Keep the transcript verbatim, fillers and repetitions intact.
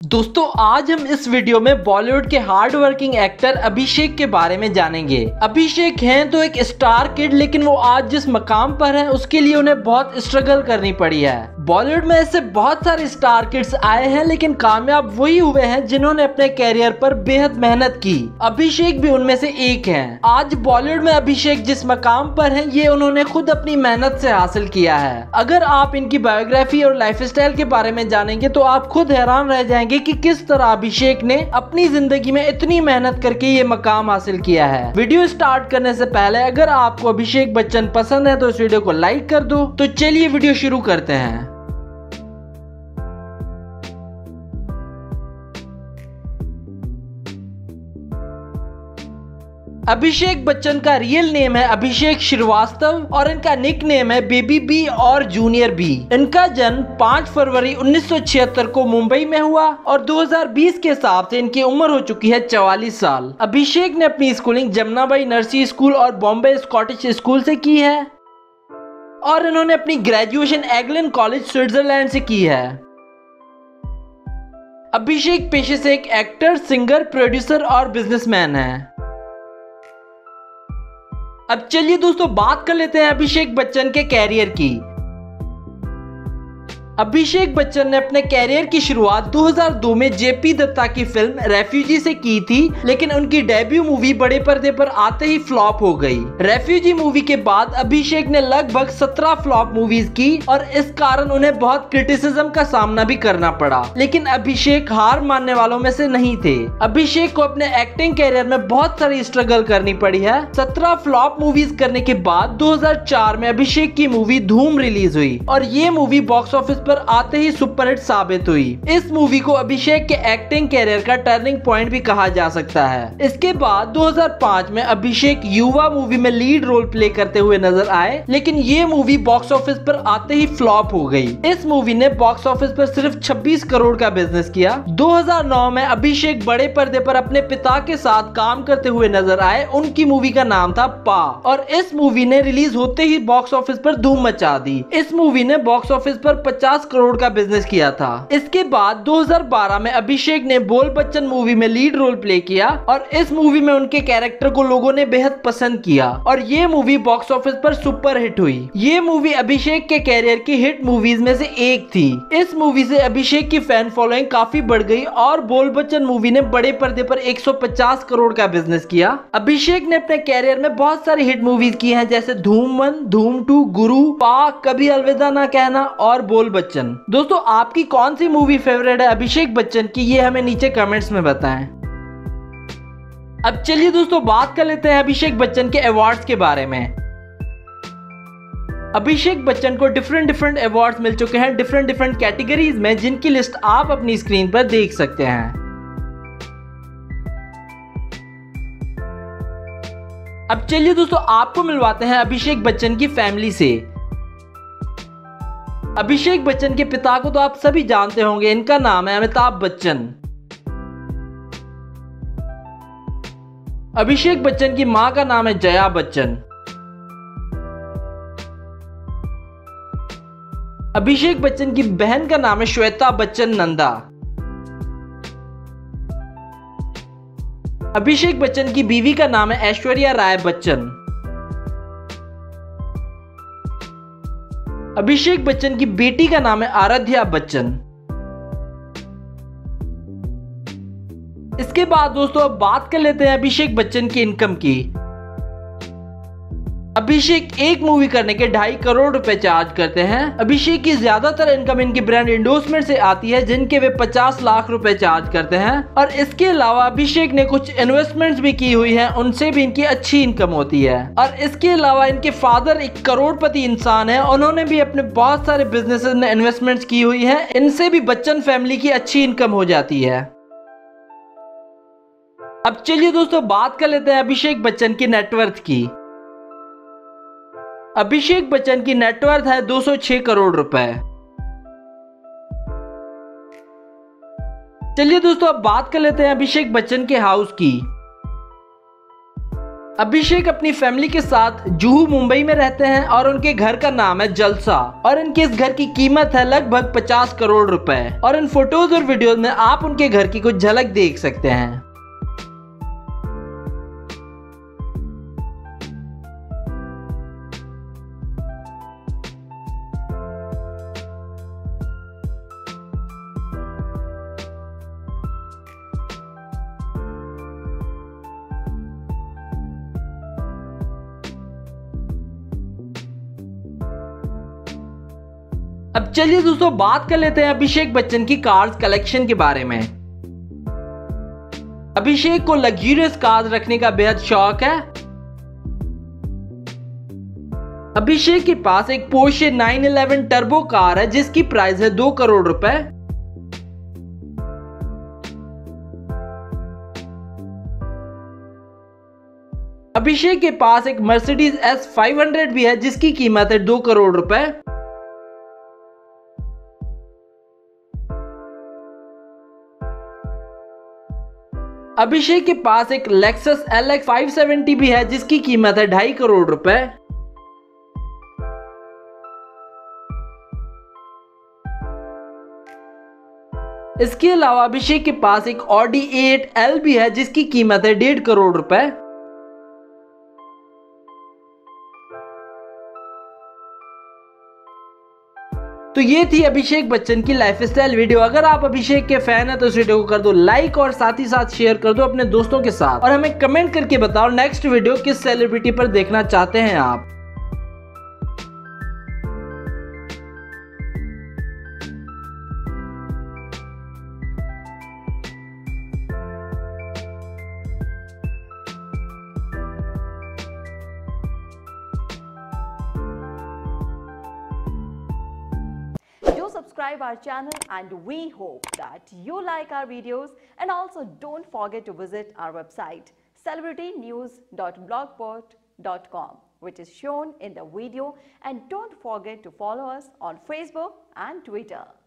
दोस्तों आज हम इस वीडियो में बॉलीवुड के हार्ड वर्किंग एक्टर अभिषेक के बारे में जानेंगे। अभिषेक हैं तो एक स्टार किड, लेकिन वो आज जिस मकाम पर हैं उसके लिए उन्हें बहुत स्ट्रगल करनी पड़ी है। बॉलीवुड में ऐसे बहुत सारे स्टार किड्स आए हैं, लेकिन कामयाब वही हुए हैं जिन्होंने अपने कैरियर पर बेहद मेहनत की। अभिषेक भी उनमें से एक हैं। आज बॉलीवुड में अभिषेक जिस मकाम पर हैं, ये उन्होंने खुद अपनी मेहनत से हासिल किया है। अगर आप इनकी बायोग्राफी और लाइफस्टाइल के बारे में जानेंगे तो आप खुद हैरान रह जाएंगे कि किस तरह अभिषेक ने अपनी जिंदगी में इतनी मेहनत करके ये मकाम हासिल किया है। वीडियो स्टार्ट करने से पहले अगर आपको अभिषेक बच्चन पसंद है तो इस वीडियो को लाइक कर दो। तो चलिए वीडियो शुरू करते हैं। अभिषेक बच्चन का रियल नेम है अभिषेक श्रीवास्तव और इनका निक नेम है बेबी बी और जूनियर बी। इनका जन्म पाँच फरवरी उन्नीस सौ छिहत्तर को मुंबई में हुआ और दो हज़ार बीस के हिसाब से इनकी उम्र हो चुकी है चौवालीस साल। अभिषेक ने अपनी स्कूलिंग जमुनाबाई नरसी स्कूल और बॉम्बे स्कॉटिश स्कूल से की है और इन्होंने अपनी ग्रेजुएशन एगलन कॉलेज स्विट्जरलैंड से की है। अभिषेक पेशे से एक एक्टर, सिंगर, प्रोड्यूसर और बिजनेसमैन है। अब चलिए दोस्तों बात कर लेते हैं अभिषेक बच्चन के कैरियर की। अभिषेक बच्चन ने अपने कैरियर की शुरुआत दो हज़ार दो में जेपी दत्ता की फिल्म रेफ्यूजी से की थी, लेकिन उनकी डेब्यू मूवी बड़े पर्दे पर आते ही फ्लॉप हो गई। रेफ्यूजी मूवी के बाद अभिषेक ने लगभग सत्रह फ्लॉप मूवीज की और इस कारण उन्हें बहुत क्रिटिसिज्म का सामना भी करना पड़ा, लेकिन अभिषेक हार मानने वालों में से नहीं थे। अभिषेक को अपने एक्टिंग कैरियर में बहुत सारी स्ट्रगल करनी पड़ी है। सत्रह फ्लॉप मूवीज करने के बाद दो हज़ार चार में अभिषेक की मूवी धूम रिलीज हुई और ये मूवी बॉक्स ऑफिस पर आते ही सुपरहिट साबित हुई। इस मूवी को अभिषेक के एक्टिंग कैरियर का टर्निंग पॉइंट भी कहा जा सकता है। इसके बाद दो हज़ार पाँच में अभिषेक युवा मूवी में लीड रोल प्ले करते हुए नजर आए, लेकिन ये मूवी बॉक्स ऑफिस पर आते ही फ्लॉप हो गई। इस मूवी ने बॉक्स ऑफिस पर सिर्फ छब्बीस करोड़ का बिजनेस किया। दो हज़ार नौ में अभिषेक बड़े पर्दे पर अपने पिता के साथ काम करते हुए नजर आए। उनकी मूवी का नाम था पा और इस मूवी ने रिलीज होते ही बॉक्स ऑफिस पर धूम मचा दी। इस मूवी ने बॉक्स ऑफिस पर पचास करोड़ का बिजनेस किया था। इसके बाद दो हज़ार बारह में अभिषेक ने बोल बच्चन मूवी में लीड रोल प्ले किया और इस मूवी में उनके कैरेक्टर को लोगों ने बेहद पसंद किया और ये मूवी बॉक्स ऑफिस पर सुपर हिट हुई। ये मूवी अभिषेक के कैरियर की हिट मूवीज में से एक थी। इस मूवी से अभिषेक की फैन फॉलोइंग काफी बढ़ गई और बोल बच्चन मूवी ने बड़े पर्दे पर एक सौ पचास करोड़ का बिजनेस किया। अभिषेक ने अपने कैरियर में बहुत सारी हिट मूवीज की हैं, जैसे धूम वन, धूम टू, गुरु, पा, कभी अलविदा ना कहना और बोल बच्चन। दोस्तों आपकी कौन सी मूवी फेवरेट है अभिषेक बच्चन की, ये हमें नीचे कमेंट्स में बताएं। अब चलिए दोस्तों बात कर लेते हैं अभिषेक बच्चन के अवार्ड्स के बारे में। अभिषेक बच्चन को डिफरेंट डिफरेंट अवार्ड्स मिल चुके हैं डिफरेंट डिफरेंट कैटेगरीज में, जिनकी लिस्ट आप अपनी स्क्रीन पर देख सकते हैं। अब चलिए दोस्तों आपको मिलवाते हैं अभिषेक बच्चन की फैमिली से। अभिषेक बच्चन के पिता को तो आप सभी जानते होंगे, इनका नाम है अमिताभ बच्चन। अभिषेक बच्चन की मां का नाम है जया बच्चन। अभिषेक बच्चन की बहन का नाम है श्वेता बच्चन नंदा। अभिषेक बच्चन की बीवी का नाम है ऐश्वर्या राय बच्चन। अभिषेक बच्चन की बेटी का नाम है आराध्या बच्चन। इसके बाद दोस्तों अब बात कर लेते हैं अभिषेक बच्चन की इनकम की। अभिषेक एक मूवी करने के ढाई करोड़ रुपए चार्ज करते हैं। अभिषेक की ज्यादातर इनकम इनकी ब्रांड इंडोर्समेंट से आती है, जिनके वे पचास लाख रुपए चार्ज करते हैं और इसके अलावा अभिषेक ने कुछ इन्वेस्टमेंट्स भी की हुई हैं, उनसे भी इनकी अच्छी इनकम होती है। और इसके अलावा इनके फादर एक करोड़पति इंसान है, उन्होंने भी अपने बहुत सारे बिजनेसेस में इन्वेस्टमेंट्स की हुई है, इनसे भी बच्चन फैमिली की अच्छी इनकम हो जाती है। अब चलिए दोस्तों बात कर लेते हैं अभिषेक बच्चन की नेटवर्थ की। अभिषेक बच्चन की नेटवर्थ है दो सौ छह करोड़ रुपए। चलिए दोस्तों अब बात कर लेते हैं अभिषेक बच्चन के हाउस की। अभिषेक अपनी फैमिली के साथ जुहू मुंबई में रहते हैं और उनके घर का नाम है जलसा और इनके इस घर की कीमत है लगभग पचास करोड़ रुपए और इन फोटोज और वीडियोज में आप उनके घर की कुछ झलक देख सकते हैं। अब चलिए दोस्तों बात कर लेते हैं अभिषेक बच्चन की कार्स कलेक्शन के बारे में। अभिषेक को लग्जरियस कार्स रखने का बेहद शौक है। अभिषेक के पास एक Porsche nine eleven turbo car है जिसकी प्राइस है दो करोड़ रुपए। अभिषेक के पास एक मर्सिडीज एस फाइव हंड्रेड भी है जिसकी कीमत है दो करोड़ रुपए। अभिषेक के पास एक Lexus L X five seventy भी है जिसकी कीमत है ढाई करोड़ रुपए। इसके अलावा अभिषेक के पास एक ऑडी एट एल भी है जिसकी कीमत है डेढ़ करोड़ रुपए। तो ये थी अभिषेक बच्चन की लाइफस्टाइल वीडियो। अगर आप अभिषेक के फैन हैं तो इस वीडियो को कर दो लाइक और साथ ही साथ शेयर कर दो अपने दोस्तों के साथ और हमें कमेंट करके बताओ नेक्स्ट वीडियो किस सेलिब्रिटी पर देखना चाहते हैं आप। Do subscribe our channel and we hope that you like our videos, and also don't forget to visit our website celebrity news dot blogspot dot com, which is shown in the video, and don't forget to follow us on Facebook and Twitter.